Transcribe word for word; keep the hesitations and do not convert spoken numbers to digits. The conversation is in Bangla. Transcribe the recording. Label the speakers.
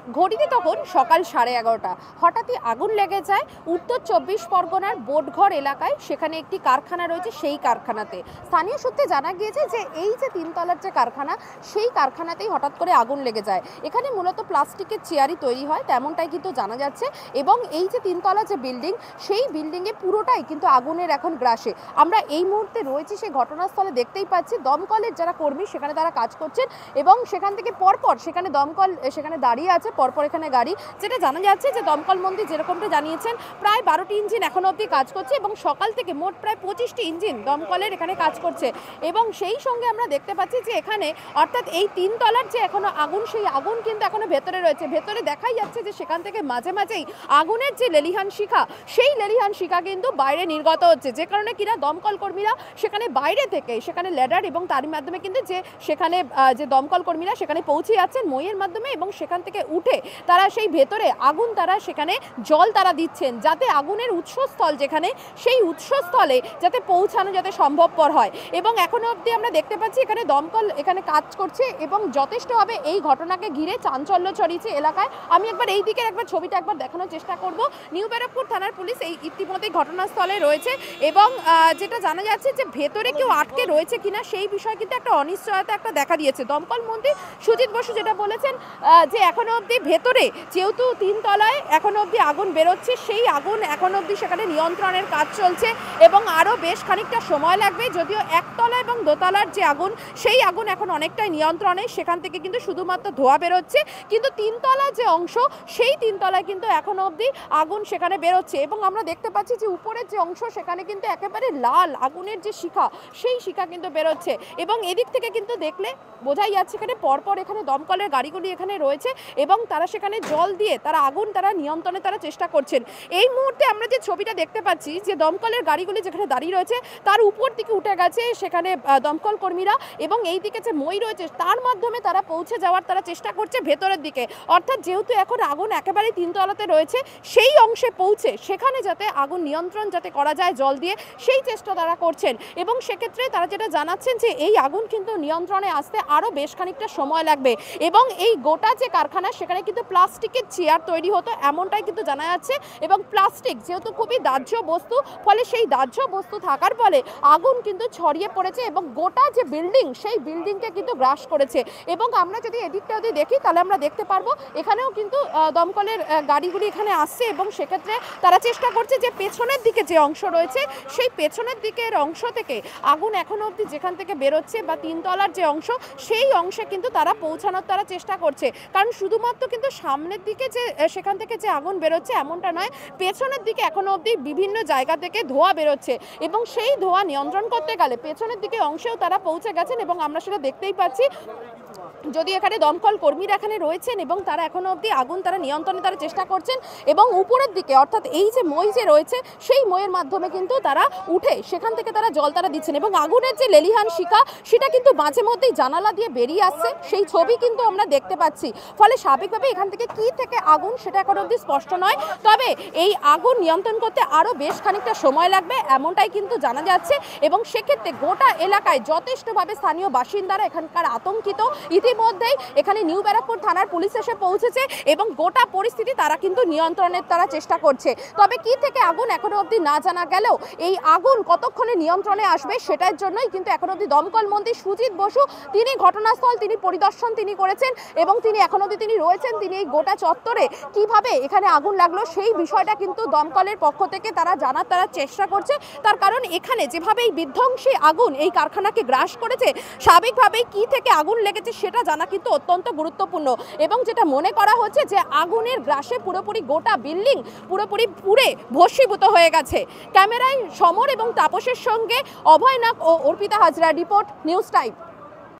Speaker 1: ঘড়িতে তখন সকাল সাড়ে এগারোটা। হঠাৎই আগুন লেগে যায় উত্তর চব্বিশ পরগনার বোটঘর এলাকায়। সেখানে একটি কারখানা রয়েছে, সেই কারখানাতে স্থানীয় সূত্রে জানা গিয়েছে যে এই যে তিনতলার যে কারখানা, সেই কারখানাতেই হঠাৎ করে আগুন লেগে যায়। এখানে মূলত প্লাস্টিকের চেয়ারই তৈরি হয়, তেমনটাই কিন্তু জানা যাচ্ছে। এবং এই যে তিনতলা যে বিল্ডিং, সেই বিল্ডিংয়ে পুরোটাই কিন্তু আগুনের এখন গ্রাসে। আমরা এই মুহূর্তে রয়েছি সেই ঘটনাস্থলে, দেখতেই পাচ্ছি দমকলের যারা কর্মী সেখানে তারা কাজ করছেন এবং সেখান থেকে পরপর সেখানে দমকল সেখানে দাঁড়িয়ে আছে, পরপর এখানে গাড়ি। যেটা জানা যাচ্ছে যে দমকল মন্ত্রী যেরকমটা জানিয়েছেন, প্রায় বারোটি ইঞ্জিন এখনো অবধি কাজ করছে এবং সকাল থেকে মোট প্রায় পঁচিশটি ইঞ্জিন দমকলের এখানে কাজ করছে। এবং সেই সঙ্গে আমরা দেখতে পাচ্ছি যে এখানে অর্থাৎ এই তিনতলার যে এখনো আগুন, সেই আগুন কিন্তু এখনো ভেতরে রয়েছে। ভেতরে দেখাই যাচ্ছে যে সেখান থেকে মাঝে মাঝেই আগুনের যে লেলিহান শিখা, সেই লেলিহান শিখা কিন্তু বাইরে নির্গত হচ্ছে, যে কারণে কিনা দমকল কর্মীরা সেখানে বাইরে থেকে সেখানে ল্যাডার এবং তার মাধ্যমে কিন্তু যে সেখানে যে দমকল কর্মীরা সেখানে পৌঁছে যাচ্ছেন মইয়ের মাধ্যমে এবং সেখান থেকে উঠে তারা সেই ভেতরে আগুন তারা সেখানে জল তারা দিচ্ছেন, যাতে আগুনের উৎসস্থল যেখানে, সেই উৎসস্থলে যাতে পৌঁছানো যাতে সম্ভবপর হয়। এবং এখনো অবধি আমরা দেখতে পাচ্ছি এখানে দমকল এখানে কাজ করছে এবং যথেষ্টভাবে এই ঘটনাকে ঘিরে চাঞ্চল্য ছড়িয়েছে এলাকায়। আমি একবার এই দিকের একবার ছবিটা একবার দেখানোর চেষ্টা করব। নিউ ব্যারাকপুর থানার পুলিশ এই ইতিমধ্যেই ঘটনাস্থলে রয়েছে এবং যেটা জানা যাচ্ছে যে ভেতরে কেউ আটকে রয়েছে কিনা সেই বিষয়ে কিন্তু একটা অনিশ্চয়তা একটা দেখা দিয়েছে। দমকল মন্ত্রী সুজিত বসু যেটা বলেছেন যে এখনো অবধি ভেতরে যেহেতু তিনতলায় এখনো অবধি আগুন বেরোচ্ছে, সেই আগুন এখনো অবধি সেখানে নিয়ন্ত্রণের কাজ চলছে এবং আরও বেশ খানিকটা সময় লাগবে। যদিও একতলা এবং দোতলার যে আগুন, সেই আগুন এখন অনেকটাই নিয়ন্ত্রণে, সেখান থেকে কিন্তু শুধুমাত্র ধোঁয়া বেরোচ্ছে। কিন্তু তিনতলার যে অংশ, সেই তিনতলায় কিন্তু এখনো অবধি আগুন সেখানে বেরোচ্ছে এবং আমরা দেখতে পাচ্ছি যে উপরের যে অংশ সেখানে কিন্তু একেবারে লাল আগুনের যে শিখা, সেই শিখা কিন্তু বেরোচ্ছে। এবং এদিক থেকে কিন্তু দেখলে বোঝাই যাচ্ছে এখানে পরপর এখানে দমকলের গাড়িগুলি এখানে রয়েছে এবং তারা সেখানে জল দিয়ে তারা আগুন তারা নিয়ন্ত্রণে তারা চেষ্টা করছেন। এই মুহূর্তে আমরা যে ছবিটা দেখতে পাচ্ছি যে দমকলের গাড়িগুলি যেখানে দাঁড়িয়ে রয়েছে তার উপর দিকে উঠে গেছে সেখানে দমকল কর্মীরা এবং এই দিকে যে মই রয়েছে তার মাধ্যমে তারা পৌঁছে যাওয়ার তারা চেষ্টা করছে ভেতরের দিকে। অর্থাৎ যেহেতু এখন আগুন একেবারে তিনতলাতে রয়েছে, সেই অংশে পৌঁছে সেখানে যাতে আগুন নিয়ন্ত্রণ যাতে করা যায় জল দিয়ে, সেই চেষ্টা তারা করছেন। এবং সেক্ষেত্রে তারা যেটা জানাচ্ছেন যে এই আগুন কিন্তু নিয়ন্ত্রণে আসতে আরও বেশ খানিকটা সময় লাগবে এবং এই গোটা যে কারখানা সেখানে কিন্তু প্লাস্টিকের চেয়ার তৈরি হতো, এমনটাই কিন্তু জানা যাচ্ছে। এবং প্লাস্টিক যেহেতু খুবই দাহ্য বস্তু, ফলে সেই দাহ্য বস্তু থাকার ফলে আগুন কিন্তু ছড়িয়ে পড়েছে এবং গোটা যে বিল্ডিং, সেই বিল্ডিংকে কিন্তু গ্রাস করেছে। এবং আমরা যদি এদিকটা যদি দেখি তাহলে আমরা দেখতে পারবো এখানেও কিন্তু দমকলের গাড়িগুলি এখানে আসছে এবং সেক্ষেত্রে তারা চেষ্টা করছে যে পেছনের দিকে যে অংশ রয়েছে, সেই পেছনের দিকের অংশ থেকে আগুন এখনো অবধি যেখান থেকে বেরোচ্ছে বা তিনতলার যে অংশ, সেই অংশে কিন্তু তারা পৌঁছানোর তারা চেষ্টা করছে। কারণ শুধুমাত্র কিন্তু সামনের দিকে যে সেখান থেকে যে আগুন বেরোচ্ছে এমনটা নয়, পেছনের দিকে এখনো অবধি বিভিন্ন জায়গা থেকে ধোঁয়া বেরোচ্ছে এবং সেই ধোঁয়া নিয়ন্ত্রণ করতে গেলে পেছনের দিকে অংশেও তারা পৌঁছে গেছেন এবং আমরা সেটা দেখতেই পাচ্ছি। যদি এখানে দমকল কর্মীরা এখানে রয়েছেন এবং তারা এখনো অবধি আগুন তারা নিয়ন্ত্রণে তারা চেষ্টা করছেন এবং উপরের দিকে অর্থাৎ এই যে মই যে রয়েছে, সেই মইয়ের মাধ্যমে কিন্তু তারা উঠে সেখান থেকে তারা জল তারা দিচ্ছেন এবং আগুনের যে লেলিহান শিখা, সেটা কিন্তু মাঝে মধ্যেই জানালা দিয়ে বেরিয়ে আসছে, সেই ছবি কিন্তু আমরা দেখতে পাচ্ছি। ফলে স্বাভাবিকভাবে এখান থেকে কি থেকে আগুন সেটা এখনো অবধি স্পষ্ট নয়, তবে এই আগুন নিয়ন্ত্রণ করতে আরও বেশ খানিকটা সময় লাগবে এমনটাই কিন্তু জানা যাচ্ছে। এবং সেক্ষেত্রে গোটা এলাকায় যথেষ্টভাবে স্থানীয় বাসিন্দারা এখানকার আতঙ্কিত। ইতিমধ্যেই এখানে নিউ ব্যারাকপুর থানার পুলিশ এসে পৌঁছেছে এবং গোটা পরিস্থিতি তারা কিন্তু নিয়ন্ত্রণের তারা চেষ্টা করছে। তবে কি থেকে আগুন এখনো অবধি না জানা গেলেও এই আগুন কতক্ষণে নিয়ন্ত্রণে আসবে সেটার জন্যই কিন্তু এখনো অবধি দমকল মন্ত্রী সুজিত বসু তিনি ঘটনাস্থল তিনি পরিদর্শন তিনি করেছেন এবং তিনি এখনো অবধি তিনি রয়েছেন। তিনি এই গোটা চত্বরে কিভাবে এখানে আগুন লাগলো সেই বিষয়টা কিন্তু দমকলের পক্ষ থেকে তারা জানার তারা চেষ্টা করছে। তার কারণ এখানে যেভাবে এই বিধ্বংসী আগুন এই কারখানাকে গ্রাস করেছে, স্বাভাবিকভাবেই কি থেকে আগুন লেগেছে সেটা জানা কিন্তু অত্যন্ত গুরুত্বপূর্ণ। এবং যেটা মনে করা হচ্ছে যে আগুনের গ্রাসে পুরোপুরি গোটা বিল্ডিং পুরোপুরি পুড়ে ভস্মীভূত হয়ে গেছে। ক্যামেরায় সমর এবং তাপসের সঙ্গে অভয় নাগ ও Arpita Hazra, report news time.